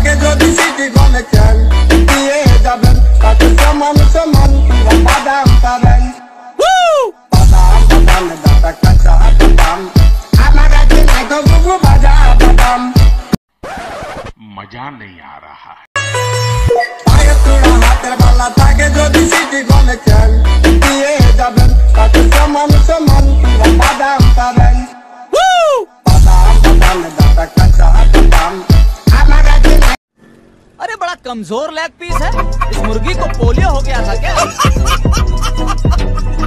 থাকে যদি সিটি গলে খেল দিয়ে যাবেন তাতে সমান সমান বাদাম পাবেন বাদাম বাদাম দাদা কাঁচা বাদাম আমার কাছে নাই তো বুবু ভাজা বাদাম मजा नहीं आ रहा है। পায়ের তোড়া হাতের বালা থাকে যদি সিটি গলে খেল দিয়ে যাবেন তাতে সমান সমান বাদাম পাবেন বাদাম বাদাম দাদা কাঁচা বাদাম আমার কাছে নাই। अरे बड़ा कमजोर लेग पीस है, इस मुर्गी को पोलियो हो गया था क्या?